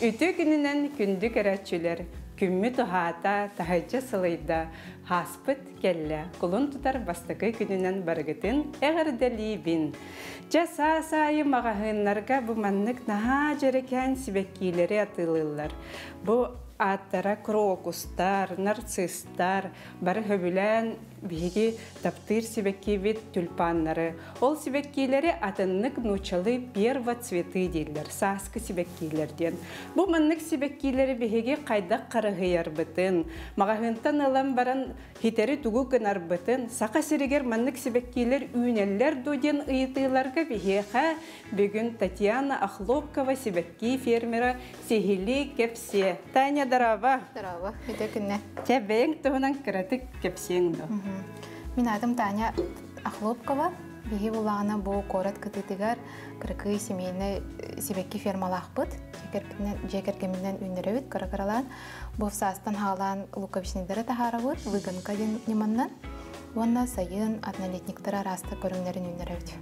Үтө күнінен күнді көрәтчілер, күммі тұхата, тахайча сылайда, хаспыт келі, құлын тұтар бастықы күнінен барғытын әғірдәлі бін. Жаса сайы мағағынларға бұманнық наға жерекен сібеккейлері атылылар. Бұ аттара крокустар, нарциссtar, бары хөбілән биги таптыр сибеккебет тюльпаннары. Ол сибеккейлері атыннық нучалы перва цветы дейлер, саскы сибеккейлерден. Бұ маннық сибеккейлері бігеге қайдақ қарығыяр бұтын. Мағағынтан алам баран хитері тугу кынар бұтын. Сақа сірігер маннық сибеккейлер үйнелер дуден ұйытыларға бігеға бүгін Татьяна Ахлопкова сибеккей фермера Сехили Кепсе. Таня, дарава. Дарава, это күнне. Тебең туғынан кіратық кепсеңді. Мен адым Таня Ахлопкова. Биги булағына бұл корат кытытыгар кыркы семейні сибекки фермалақ бұд. Жекеркемінен үйнеревіт кыры-кыралан. Бұл састан халан луковичнедері тахара бұд. Выгонка ден неманнан. Онна сайын однолетниктара раста көріңлерін үйнеревіт.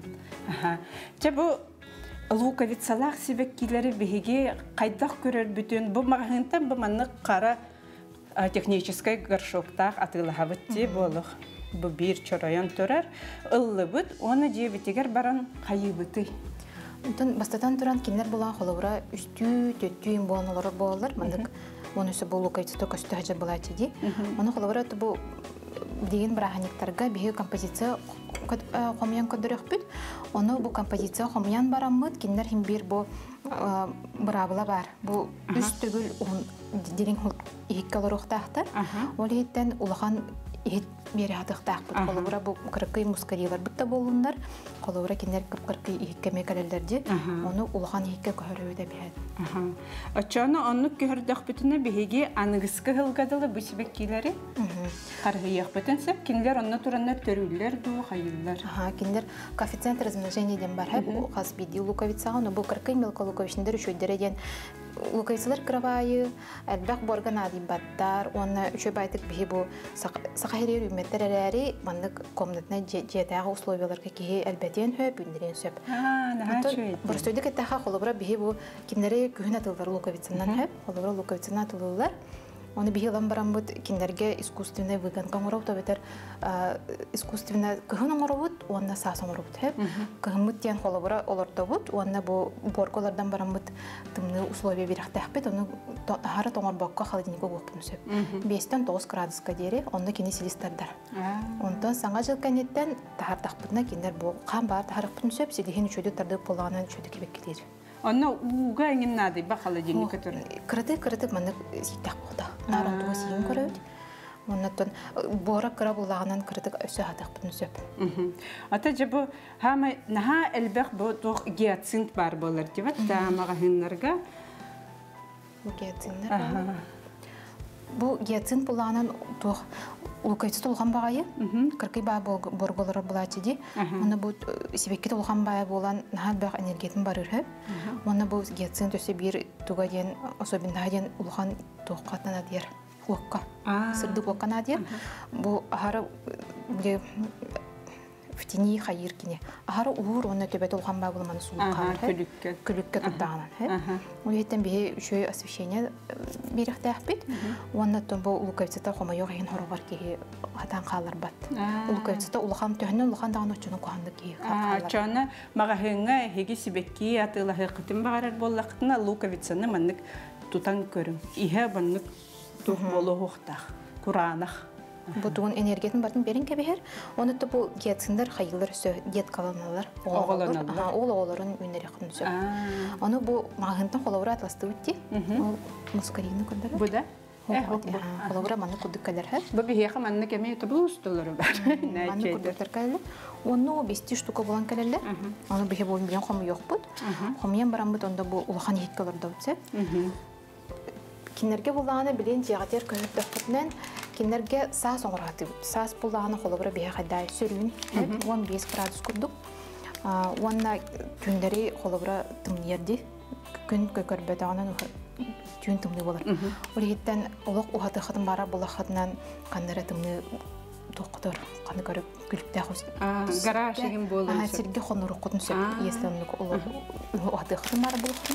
Бұл луковицалақ сибеккилері бігеге қайдақ көрер бүтін. Бұл мағағынтан бұл маннық қара техническай горшоктақ атылыға бұтте болық. Бұл бір чорайын тұрар. Ұллы бұд, оны жебетегер баран қайы бұты. Бастатан тұран кенлер болан қолауыра үсті, төттүйін болан олары болалар. Мандық оны өсі бұл луковицаты көсті ғажар болайты де. Оны қолауыра бұл деген бірағанектарға бігі композиция қомиян көдірек бүд. Оны бұл композиция қомиян барамыд, кенлер хем бір бұл бұрабыла бар. Бұл үст түгіл дерен ехекке олар оқтақтар. Ол еттен ұлған ет бері атықтақ бұд. Қолауыра бұл қырқы мускарилар бұдта болуындар. Қолауыра кенлер қырқы ехекке мекалелерде. Оны ұлған ехекке көхірі өйді бейді. Очаны онлық көхірдіқ бүтіні бігеге анығысқы ғылғадылы бұл себеккейлері? Қарғыйық бүтінсіп, кенлер онны тұранлар төрілер ду қайылар. Кенлер коэффициент размножениеден бар. Қас бейді луковицаға, бұл қырқы мелко луковичіндер үшөйдереден луковицалар кырабайы, әлбәқ борган адибаттар, оны үші байтық бігі бұл сақайрер үметтер әрәрі маңдық комнатына жетағы условияларға кейі әлбәтен хөп, үндерен сөп. Бұрыстойдық әттәға қолыбыра бігі бұл кемдері күйін атылдар луковицаннан хөп, қолыбыра луковицаннан атылылар. Оны бігелан баран бұд кендерге искусственный выгонка оңырау табетер искусственный күйін оңырау бұд, онына сас оңырау бұд. Күйін бұд тен қолыбыра оларда бұд, онына бұл борголардан баран бұд тымны условия беріқтәқ бет, оны ағары тоңыр баққа холодильникке көкпін өсіп. 5-9 градуска дері, онына кені селистардар. Ондан саңа жыл кәнеттен тағардақ бұдына кендер бұл қан бар тағарық бұдын өсіп, седеген үшөйді тардық болағынан үшөйді кебек келер. Оны уға әңін нады ба холодильникке тұры? Кырытық маңдық сейттәқ бұлда. Наран туға сейін көрәуді. Оннаттан бора кыра бұлағынан кырытық өсі ғадық бұдын сөп. Ата жабы, наға әлбәқ бұл тоқ гиацинт бар болар дейбат, дамаға хынларға? Гиацинтер бар. Бұл гиацинт бұлағынан тоқ луковицы толған бағайы, кыркай бай борголары бұлаты де. Оны бұл себекке толған бай болан наға бәқ энергетін барыр хөп. Оны бұл гиацинт өсі бір туға ден, особен наға ден ұлған тоққатына дер. Уаққа, сырдық уаққана дер. Бұл ағары в тени хайыр кене. Ағары ұғыр, оны төбет олған бай болманы суылқар. Күлікке тұрдағынан. Ол еттен бе үшөй освещение беріқті әқпет. Оннаттан бұл луковицата қома йоқ ең хору бар кейі қатан қалар бат. Луковицата ұлған төхінен ұлған дағын өтчінің қоғанды кейі қалар. Чаны мағағыңа хеге себекке атылағы қытын бағарар боллақытына луковицаны маннық тұтан көрім. Иға баннық тұқ болу оқтақ, құранақ. Бұтығын энергетін бардың берін кәбігер. Оны да бұл гиациндар қайылыр өсі гиат қаланалар. Ол оғыларын өнері қын өсі. Оны бұл мағынтын қолауыра атласты өтті. Ол мускарины көндірі. Бұда? Қолауыра маңны құдық кәдір. Бұл бігеға маңны кәме еті бұл ұстылары бар. Маңны құдықтар кәлі. Оны 5 штука болан кәлелі. Оны біге болын білен қомы еқ бұд. Қомыен баран бұд, онда бұл ұлған еккаларда өтсе. Кенерге болағаны білен жағатер көңіт дұқытынан кенерге саас оңыраты бұд. Саас болағаны қолыбыры бейе қайдай сүрін. 15 градус күрдік. Онына күндері қолыбыры тымнерді. Күн көкөрбетағынан түйін тымны болар. Ол еттен олық ұғаты қытын бара болақытынан қандары тымны тоқтыр. Қаны көріп күлікті ақыз. Гараж еген болу. Сірге қоныры құтын сөп. Естен ұғаты қытын бара болақытынан.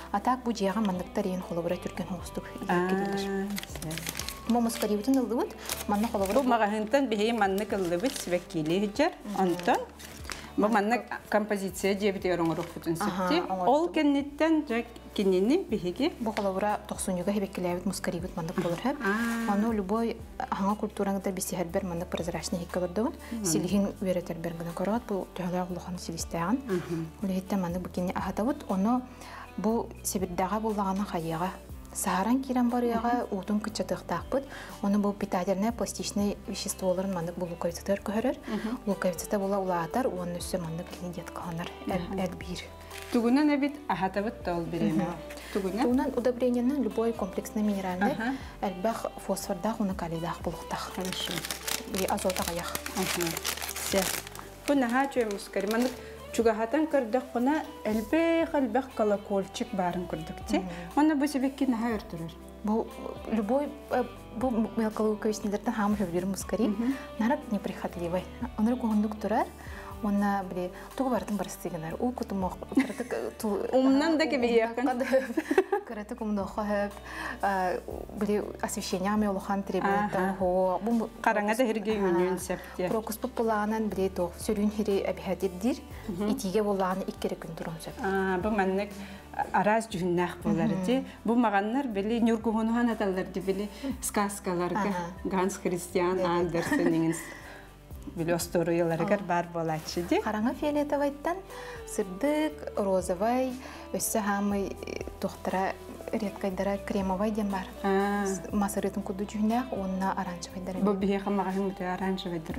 Атак бу жияган мандыктар ен холобура түрген хостук идеккедилер. Мо мускариутун ылдыбыт, манна холобура. Бу магахынтан бихи маннык ылдыбыт свеккили хиджар. Антон бу маннык композиция дебите ороңорук бутун сетти. Ол кенниттен жак кинини бихиги. Бу холобура 90-га хебеккелебит мускариут мандык болор хеп. Аны любой аңа культураңда биси хербер мандык прозрачный хиккалырдыгын. Силихин үеретер бергенә карат бу тәһләр булган силистәгән. Улетте мандык бу кине ахатабыт, оны бу Сибирдәгә булганы хаяга. Сахаран кирен барыяга утун кычатыктакпыт. Оны бу питательное пластичное веществоларын мандык бу луковицтер көрөр. Луковицта була улаатар, оны өсө мандык кине дет каланар. Элбир. Тугунан эбит ахатабыт тол биреме. Тугунан удобрениянын любой комплексный минеральный элбах фосфордах, уны калийдах булуктах. Хорошо. Би азотага ях. Се. Бу наха чөй мускари мандык чугахатан көрдөх кына элбэх колокольчик барын көрдүкте. Оны бу себекки наха өртүрөр. Бу любой бу мелколуковичнелерден хамы хөвдүр мускари. Нарак неприхотливый. Оныр кондук турар. Она бли тугу бардым барыстыгынар. У кутумок кыртык умнан да кеби якын. Кыртык умдохо бли освещение мелохан требует того. Бу караңада херге үнүн септе. Крокус популанан бли то сөрүн хири абихадиддир. Итиге боланы иккере күн турун сеп. Бу маннык араз жүннах боларды. Бу маганнар били нюргугунхан аталарды били сказкаларга Ганс Христиан Андерсенин Билёсторуяларгар бар болачы ди. Караңа фиолетовайттан сырдык, розовай, өссө хамы доктора редкайдара кремовай дем бар. Масырытын куду жүнях, онна оранжевайдара. Бу бие хамагын муте оранжевайдыр.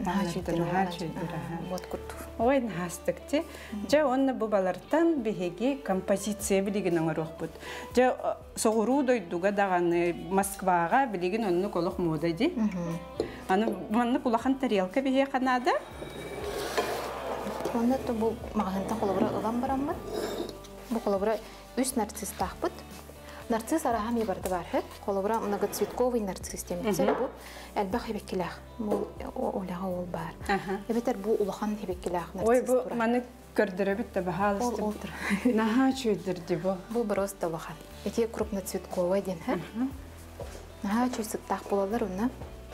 Вот курту. Ой, настыкти. Жа онна бу балартан бихеги композиция билигин оңорук бут. Жа соғуру дойдуга даганы Москвага билигин онну колох мода ди. Аны манны кулахан тарелка бие канада. Онда то бу магазинда колобра ылам бараммы? Бу колобра үс нарцисс тахпыт. Нарцисс арахами барды бар хет. Колобра многоцветковый нарцисс демексе бу элбах хебеккелах. Бу олага ол бар. Эбетер бу улахан хебеккелах нарцисс. Ой, бу маны көрдөрөбүт да бахалысты. Наха чөйдөрдү бу. Бу просто улахан. Эти крупноцветковый ден хет. Наха чөйсүк тах болалар уна.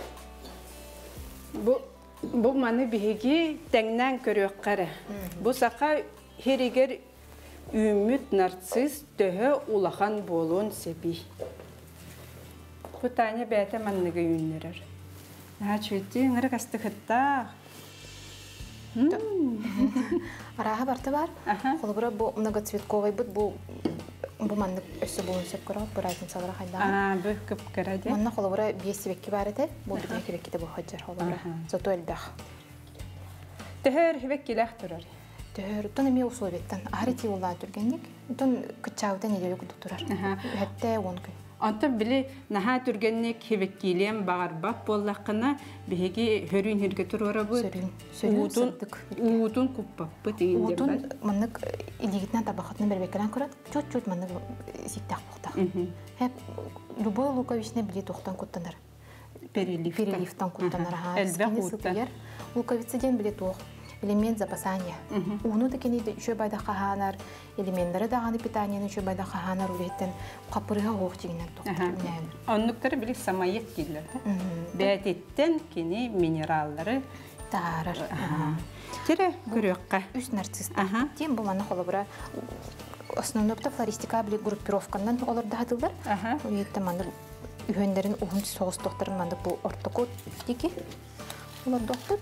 Бу маны биһиги тәңнән көрөк кара. Бу сака херигер үмүт нарцисс төһө улахан болуун себи. Бу таня бәтә манныгы юннерер. Ачыты ңгыр кастыхта. Араха барты бар. Колобра бу многоцветковый бу маннык өссө болуун сеп көрөп, бурайтын салара хайда. Бу көп карады. Манна колобра бесибекки бар эте, бу бекки де бу хаджар колобра. Зато элбах. Тәһәр хебеккиләх турар. Тәһәр тон эме условиеттан ахрити улла түргенник. Тон кычаудан неделе күтүп турар. Хәтта 10 күн. Анта били наха түргенник хебеккилем багарбак боллакына биһиги хөрүн хирге турара бу. Утун куппап битин. Утун маннык илигитнән табахатны бербеккелән көрәт. Чуть-чуть маннык сиктак бухта. Хәп любой луковичне били тохтан куттанар. Переливтан куттанар. Элбәк луковицеден били тох. Элемент запасания. Уну да кени еще байда хаханар, элементтары даганы питаниянын еще байда хаханар улеттен капырыга ок дигенен токтор. Оннуктары били самайык килер. Бәтеттен кени минераллары тарар. Тере көрөккә. Үс нарцисс. Тем бу маны холобра основной флористика били группировкандан олар дагылар. Уетте маны үйөндөрүн угун соғыс докторун маны бу ортокод дики. Олар доктор.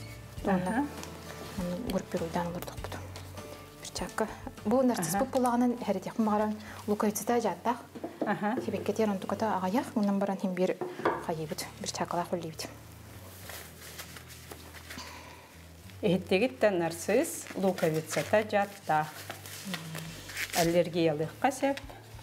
Группируйдан олардық бұды. Бір чакка. Бұл нарцисс бұл бұлағынан әрдек мағаран луковицата жаттақ. Хебеккетер онтуката ағаяқ, мұнан баран хем бір қайы бұд. Бір чаккала құлли бұд. Ехеттегітті нарцисс луковицата жаттақ. Аллергиялық қасеп.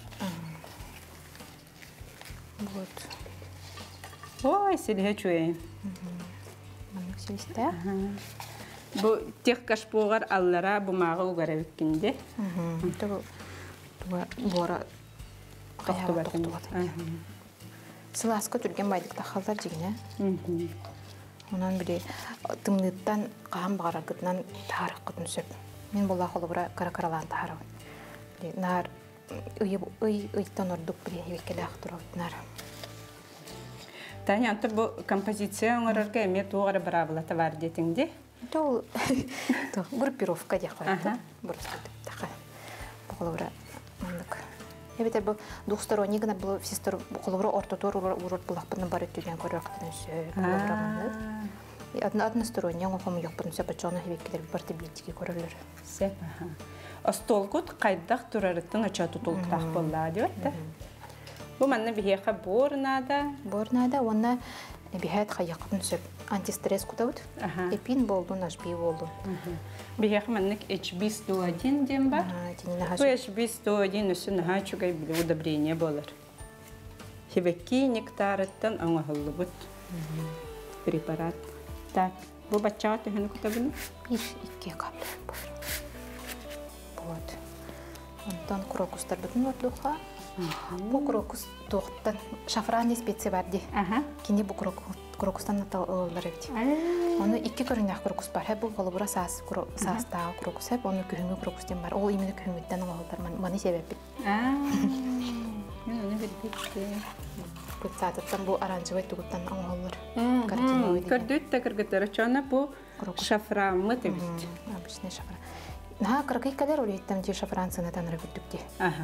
Бұд. Ой, селге чуейін. Манық селісті. Бу тех кашпугар аллара бумага угара биккинде. Бора Сыласка түрген байдык тахалдар жигине. Онан бири тымныттан каам багарагытынан таарык кытын сөп. Мен була холобра каракаралан таарабын. Нар ыйттан ордук биле хебекеле ахтырабытнар. Таня, анты бу композиция оңорорга эме тугары барабылата бар детиңди? Тол группировка дия калды. Бурса така. Бугулура мандык. Эбетер бу двухсторонний гына бу сестер бугулура ортотор урот булакпын бар өтүгөн көрөктүн сөй бугулура. Односторонний оңофом жокпун сепачона хебекелер барты билетиге көрөлөр. Сеп. Остолгут кайдак турарыттын ача тутултак болла деп атты. Бу манна бихеха борнада. Борнада онна бихет хаякын сөп антистресс кутабыт. Эпин болду, нажби болду. Бихеха маннык HB101 дем бар. Бу HB101 үсүн хачугай биле удобрение болар. Хебекки нектарыттан оңохоллубут препарат. Так, бу баччага төһөнү кутабыны? Икки капля. Вот. Онтан крокустар бүтүн ордуха. Бу крокус тоқтан шафран специя бар ди. Кини бу крокустан аталар эти. Оны икки көрүнөк крокус бар. Бу голубура саста крокус. Оны көһүнгө крокустен бар. Ол имени көһүнгөттөн алалар. Маны себеп бит. Мен аны билбейм. Бу сааттан бу оранжевый тугуттан алалар. Көрдөт та кыргыттар чана бу шафранмы дебит. Обычный шафран. На кыргый кадер олеттем ти шафрансына таныр бүттүк.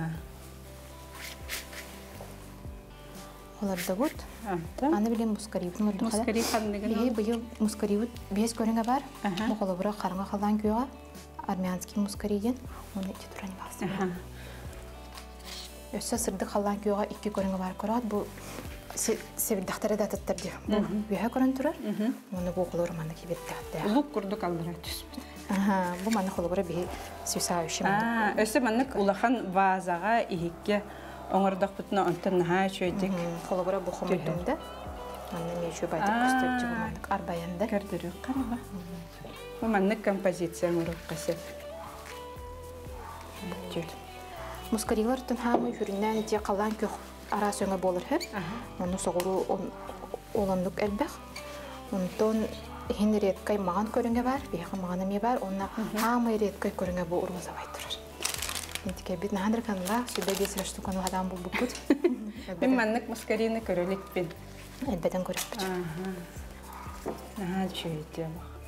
Оларда вот. Аны билем мускаривны орду кала. Мускарив ханныгын. Быйыл мускаривы бес көрүнгө бар. Бу голубура караңга калган күйөгө армянский мускаривден оны ити туран басты. Өссө сырды калган күйөгө икки көрүнгө бар көрөт. Бу себдактары да таттар ди. Бу бүйө көрүн турар. Оны бу голубура маны кибетте. Улук курду калдыра түспүт. Бу маны голубура би сүйсающий. Өссө маннык улахан вазага ихикке оңордок бутуна онтон наха чөйдик. Голубура бу хомутумда. Аны мечү байтык көстөрчү бу мандык арбаянда. Көрдүрү караба. Бу мандык композиция мурук касеп. Мускарилардын хамы хүрүнөн же калган көк ара сөңө болор хеп. Оны согуру олондук элбек. Онтон хин редкай маган көрүнгө бар, бияка маган эме бар. Онна хамы редкай көрүнгө бу урузабай турар. Интике бит нахандыр канла сүдө бесир штуканы адам бул букут. Мен маннык мускарины көрөлүк бин. Элбетен көрөп. Чөйдө.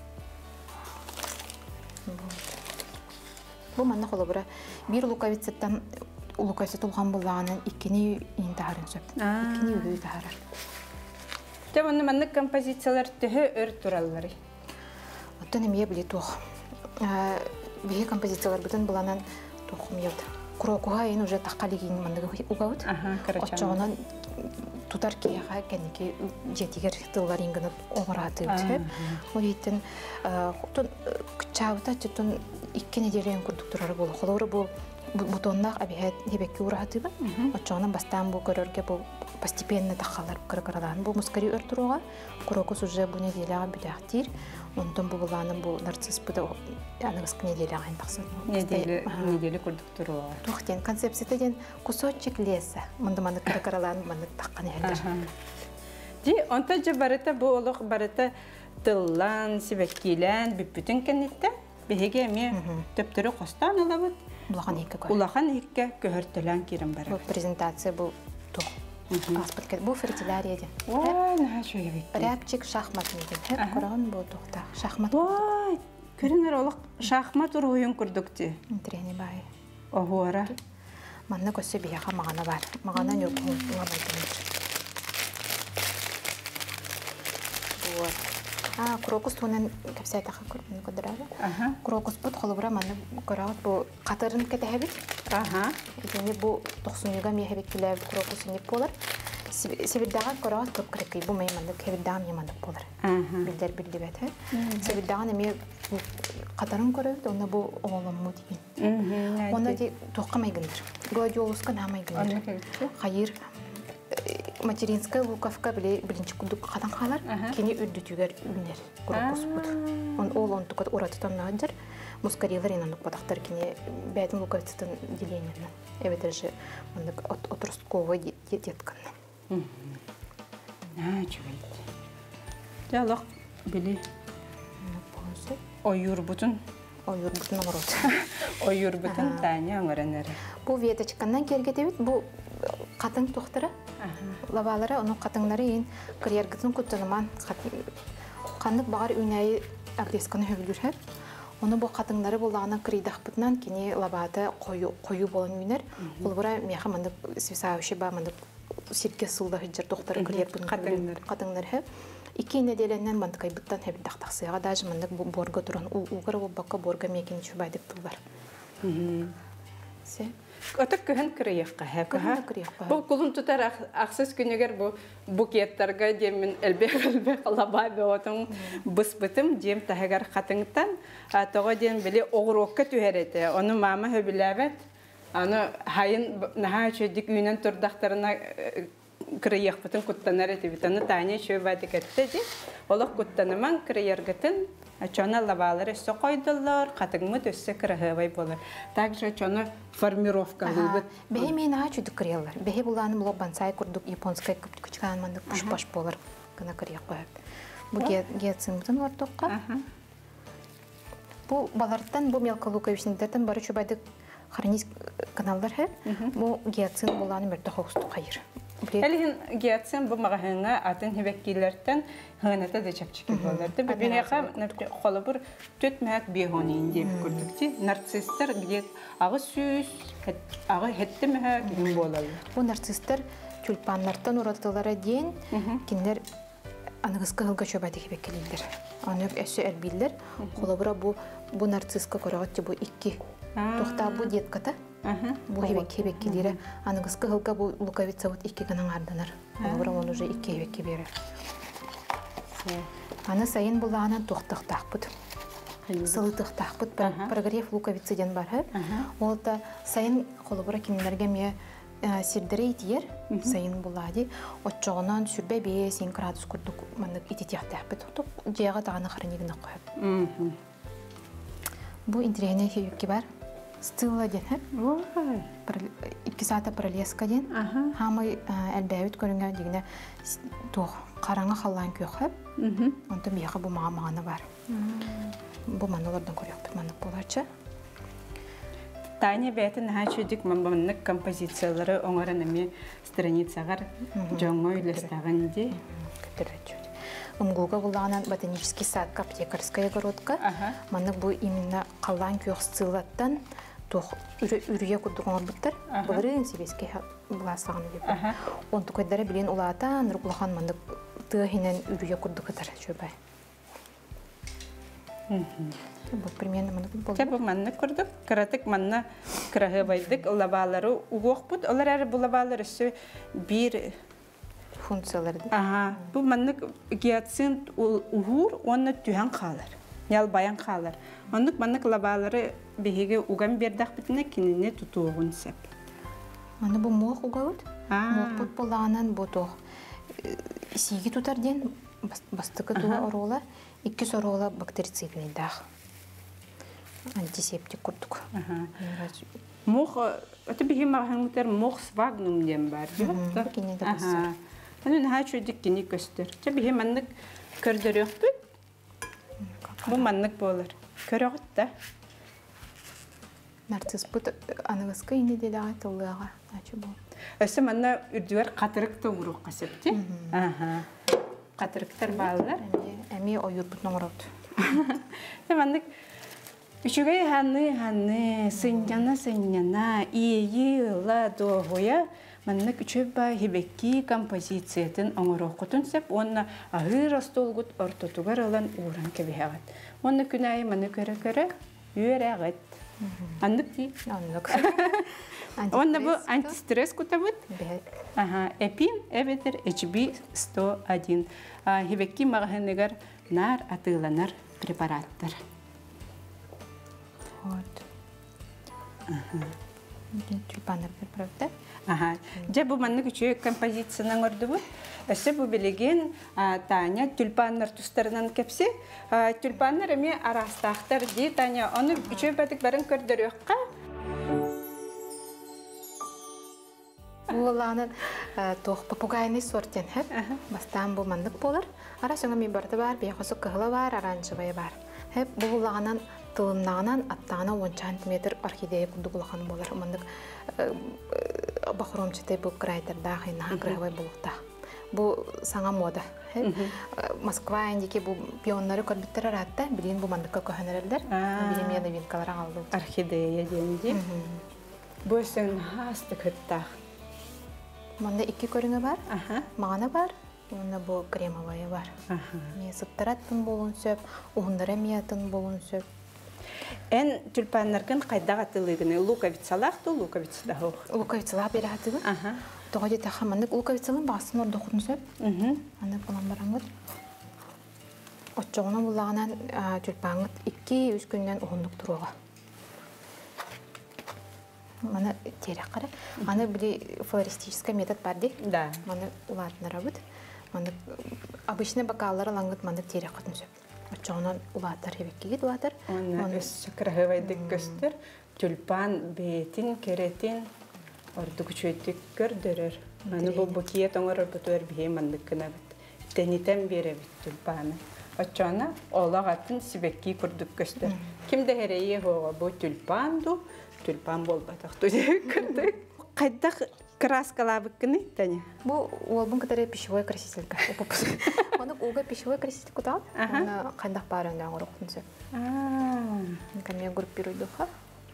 Бу манна голубура бир луковицаттан луковица тулган булганын икини интахарын сөп. Икини үгүй тахарар. Теманы маннык композициялар төһө өр тураллары. Оттон эмие биле тух. Бие композициялар бүтүн буланан тухум йот. Крокуга ен уже таккалигин мандыгы угавыт. Очогонан тутар кияга кеники жетигер тыллар ингенет оңораты деп. Олиттен чабыта чутун 2 неделен курдук турары болу. Холору бу бутоннак абихет хебекке ураты ба. Очогонан бастан бу көрөргө бу постепенно такалар кыркыралан. Бу мускари өртүрөга крокус уже бу неделяга бүтактир. Онтон бу буланын бу нарцисс буда аныгыск неделяга айндаксын. Неделе курдук туруу. Тухтен концепцияда кусочек леса. Мындыманы кыркыралан маны таккан элдер. Ди онта же барыта бу олук барыта тыллан сибеккилен бүппүтүн кенетте беге эме төптөрү костан алабыт. Улахан икке көһөртөлөн кирин бар. Бу презентация бу тух. Аспырт бу фертилярия ден. Ой, наха чөйбек. Рябчик шахмат ден. Хеп көргөн бу тухта. Шахмат. Ой, көрүңөр олук шахмат уруйун курдукти. Трени бай. Огора. Манна көсө бияга магана бар. Магана нөкүн ыңабайтын. Вот. Крокус тонен кепсайтаха көрүнүп кодурабы. Крокус бут холубура маны көрөт бу катарын кетебит. Эми бу 90-га мехебит келеп крокус инип болар. Себиддага көрөт көп керекей бу мейманды кебиддам ямандык болар. Билдер билдибет. Себиддаган эми катарын көрөт, онда бу оголомму деген. Онда ди токкамайгындыр. Гладиолуска намайгындыр. Хайыр материнская луковка билинчи кудук кадан калар, кини үрдүтүгөр үнер крокус бут. Он тукат уратытан надыр. Мускарилар инандык бадактар кини бәдин луковицатын делениянан. Эбетер же мындык отростковый деткан. Чөйт. Жалок били ойур бутун ойурбутун оңорот. Ойурбутун Таня оңоранары. Бу веточкандан кергетебит, бу катын тохтара. Лабалары, оның қатыңлары ең кірергізін күттініман қандық бағар үйнәйі әглесканы хөбілдірер. Оны бұл қатыңлары болағына кірейдақ бұтынан кене лабады қою болан үйнер. Ол бұра меха мандық свисауши ба мандық сирке сылды хүджер тоқтары кірер бұтын қатыңлары. Икі неделеннен мандық айбыттан әбілдақ тақсыяға даже мандық борға тұран ұғыр ол баққа борға мекені шүбайдық тұлдар. Отак көһөн кырыйыкка хэпка. Бу кулун тутар аксыз күнөгөр бу букеттарга демин элбе калаба беотун бысбытым дем тагар катыңтан тога дем биле огурокка түһәрәте. Оны мама хөбиләбет. Аны хайын наха чөдик үйнен турдактарына кырыйык бутун куттанар эти битаны Таня шөбәдик этте ди. Олох куттаныман кырыйыргытын Чона лавалары өссө койдылар, катыңмы төссө кырыгыбай болар. Также чона формировка булбут. Бехе мен ачуды кырыялар. Бехе буланы було бансай курдук японскай күчкан мандык пуш-паш болар. Гына кырыяк коят. Бу гетсимдин ортокка. Бу балардан бу мелколуковичниктен бары чөбайдык хранить каналдар хэ. Бу гетсин буланы мерте хосту кайыр. Әлген геатсен бу магазинга атын хебеккилерден хыната да чапчык боларды. Бинеха холобур төтмәк бехонин дип күрдүкти. Нарциссттар где агы сүз, агы хеттемә ким болалы. Бу нарциссттар тюльпаннардан уратылары ден киндер аныгыска хылга чөбәди хебеккилдер. Аны әсө әлбиллер. Холобура бу нарцисска көрәгәт бу 2 тохта бу детката. Бу хебеккилере аныгыска хылга бу луковица вот 2 гынан арданар. Холобура он уже 2 хебекки бере. Аны сайын буланы тохтактакпыт. Сылытактакпыт. Прогрев луковица ден бар. Ол да сайын холобура кинлерге ме сирдере итер сайын булади. Отчогонан сүрбе 5 градус курдук мандык ититяктакпыт. Топ жага таганы хранигине коюп. Бу интернет хебекки бар. Стыла ден. 2 саата пролеска ден. Хамы әлбәвит көрүнгө дигене тох караңга халлан көйөп. Онда бияга бу мага бар. Бу маналардан көрөп мандык болачы. Таня бәтін хачудик мамбаннык композициялары оңаранами страницагар жоңго үйлестаган ди. Умгуга булганан ботанический сад, аптекарская городка. Мандык бу именно каллан көйөк стылаттан тох үрүе курдугуңар буттар. Буларын себеске буласаган деп. Онту көйдөрө билен улаатан руклахан мандык тыгынен үрүе курдугатар чөбай. Вот примерно мандык болду. Теб манны курдук, каратык манна крагыбайдык лабалары угокпут. Олар ары булабалар өсө бир функциялары. Бу маннык гиацинт угур, онны түһән калар. Ял баян калар. Оннык маннык лабалары беге уган бердак битне кинене тутугун сеп. Аны бу мох угавыт. Мох бут булганан бутох. Сиги тутар ден бастыкы туа орола, 2 сорола бактерицидный дах. Антисептик курдук. Мох, это беге магнитер мох свагнум дем бар. Аны хачу диккини көстөр. Те беге маннык көрдөрөкпү. Бу маннык болар. Көрөгөт да. Нарцисс бут аныгыска инде делага тыллыга. Ачы бу. Өсө манна үрдүөр катырык тоңурук касепти. Катырыктар баалар. Эми ойур бут номорот. Те маннык үчүгөй ханны сынjana ийла догоя маннык үчөба хебекки композициятын оңорокутун сеп онна агыр остолгут ортотугар алан уран кебегат. Онна күнай маны көрө үйрәгет. Андык ди. Андык. Онна бу антистресс кутабыт. Эпин эбетер HB101. Хебекки магазиннегер нар атыланар препараттар. Вот. Тюльпандар правда? Же бу манны күчө композицияны ордубу. Эсе бу билеген Таня тюльпандар тустарынан кепсе, тюльпандар эми арастактар ди Таня аны үчө бетик барын көрдөрөкка. Буланы тох попугайный сорттен хеп. Бастан бу мандык болар. Ара соңа ми барда бар, бехосу кыгыла бар, оранжевый бар. Хеп булганан тылымнағынан аттағына 10 сантиметр орхидея күрді бұлақан болар. Мандық бақыромчатай бұл крайдерда қайнаға крайвай болуқта. Бұл саңа мода. Москва әндеке бұл пионнары көрбіттер аратта, білген бұл мандыққа көхінерелдер. Білген мен новинкалары қалды. Орхидея денде. Бұл өсің асты күттақ. Манда 2 көріңі бар, мағана бар, онда бұл кремовая бар. Мен сыптараттың болуын сөп, ұғындары миятын болуын сөп. Ән тюльпаннаргын қайдағы атылығыны луковицалақты, луковицада хоқ? Луковицалақ бері атығы. Тоға жете қамандық луковицалың бағысын орда құтын сөп. Аны бұлан бараңғыд. Отчоғына бұлағынан тюльпанғыд 2-3 күннен ұғындық тұруға. Мана терек қара. Аны білі флористический метод барды. Да. Мана ұлатын арабыд. Обычно бакаллары лаңғыд мандық терек құтын сөп. Отчоғынан ұлатыр ебеккеге ұлатыр. Оны өз шықырағывайдық көстір. Тюльпан бетін, керетін, орды күчөйттік көрдірір. Аны бұл бұкиет оңыр бұтуар бейе мандық кіна біт. Тенитен бере біт тюльпаны. Отчоғына олақ атын сібекки күрдік көстір. Кімді әрейе хоға бұл тюльпанду, тюльпан болбатақты деп көрдік. Қайдақ краскалабық кіні, Таня? Бұл олбын кітары пищевой красителька. Оны уға пищевой красителька тал, оны қайдақ бар өнден ғырықтың сөп. Кәме группируйдуға.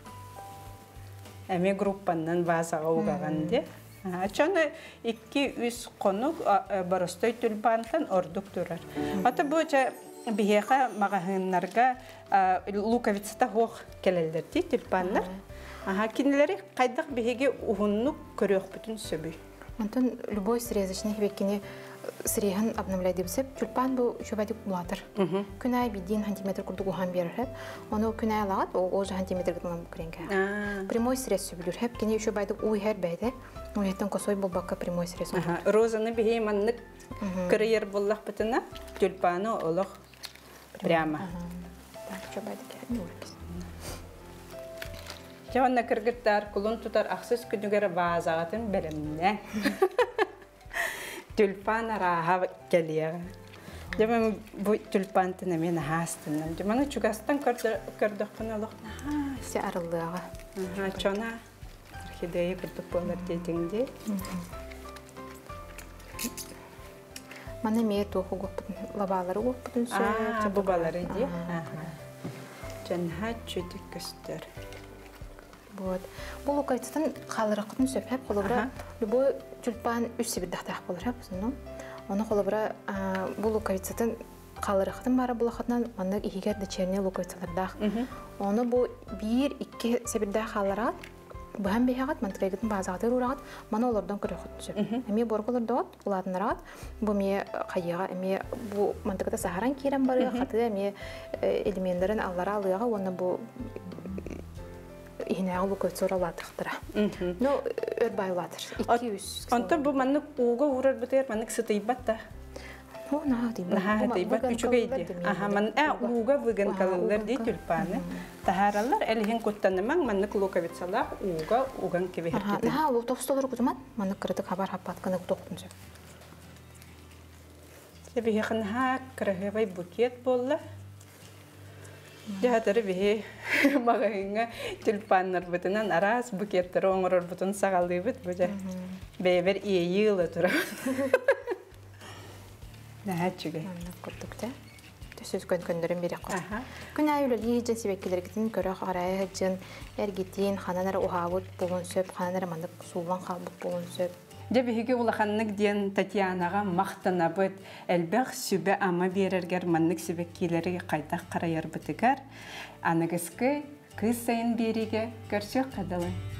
Әме группаннан базаға уғаған де. Чоны 2-3 қонық барыстой тюльпантан ордық тұрар. Аты бұл бігеға мағағынларға луковицата хоқ келелдер де тюльпанлар. Кинелері қайдақ бігеге ұғыннық көрек бүтін сөбі. Антон любой срезочный хвеккине срейхан обновляйды бісіп, тюльпан бұл шөбәдік бұлатыр. Күн ай биден сантиметр күрдік ұған берір. Оны күн ай алағат, ол же сантиметр күтіңін бүкіренге. Прямой срез сөбілір. Хәп кене шөбәдік ұйхар бәйді. Ояттан қосой бұл баққа прямой срез. Розаны бігей маннық кірейер боллақ бұтына, тюльпаны олық прямо. Жауанна кіргіттар, күлін тұтар ақсыз күнігері базағатын білімне. Тюльпан араға келеға. Жаман бұл тюльпантыны мен ағастынным. Жаманы чугастан көрдіқ күн олық. Се арылыға. Чона орхидея күрдік болар дейтіңде. Мана мейе тоқы көппітін, лабалары көппітін сөй. Бұбалары де. Жанға чөдік көстер. Бұл луковицатын қалыры құтын сөпәп, қолыбыра любой тюльпан үш себірдақтақ болыр. Оны қолыбыра бұл луковицатын қалыры құтын бары бұл құтынан маңдық егерді черне луковицалардақ. Оны бұл 1-2 себірдақ қалырағат, бұған бейхағат, мантықайғытын базағатыр ұрағат, мана олардан көрі құтын сөп. Әме борғылардағат, ұладынарағат, бұл ме қайыға, әме бұл мантықыда сағаран кейрен бары, қаты әме элементлерін аллара алыға, оны бұл Иһинәгә луковицора латыктыра. Ну, өрбай латыр. 200. Онта бу маннык уга урар битер, маннык сытыйбат да. Ну, нахатыйбат. Нахатыйбат үчүгейди. Ман уга выган калылар ди тюльпаны. Тахаралар элихин коттаныман маннык луковицалар уган кебехерти. Ол товстолор кузмат, маннык кырыты хабар хапатканы токтунчу. Себехин крахевай букет болла. Жаһатары бихи магайыңа тюльпаннар бутынан арас букеттер оңорор бутун сагалды бит бужа. Бейбер ийылы тура. Нәһәчүгә. Анна курдукта. Төсөз көндөрөн берек кой. Күн айылы лижен себеккелергитин көрө карай жын эргитин хананары ухабыт болгон сөп, хананары мандык суулан калбыт болгон сөп. Дебиһиге улаханнык диэн Татьянаға мақтанабыт, әлбәқ сүбе ама берергер маннык сүбеккелері қайдақ қарайар бітігер. Анығызғы кыз сайын береге көрсек қадалы.